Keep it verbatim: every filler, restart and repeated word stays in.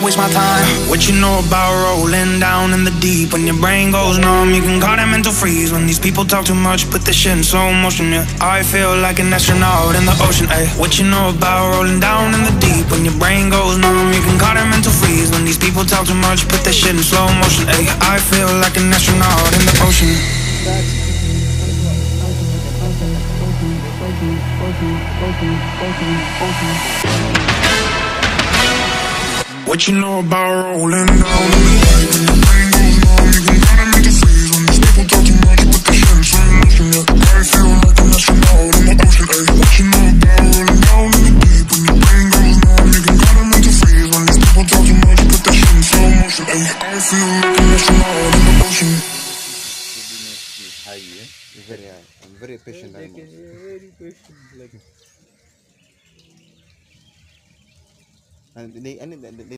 Waste my time. What you know about rolling down in the deep? When your brain goes numb, you can call that mental freeze. When these people talk too much, put this shit in slow motion, yeah. I feel like an astronaut in the ocean, ayy. What you know about rolling down in the deep? When your brain goes numb, you can call that mental freeze. When these people talk too much, put this shit in slow motion, ayy. I feel like an astronaut in the ocean. What you know about rolling down in the deep? When your brain goes numb, you can call that mental freeze. When these people talk too much, put this shit in slow motion, yeah. I feel like an astronaut in the ocean, ayy. What you know about rolling down in the deep? When your brain goes numb, you can call that mental freeze. When these people talk too much, put this shit in slow motion, ayy. I feel like an astronaut in the ocean. High, yeah? Very high. I'm very patient animals. Very patient, like. And they, and they,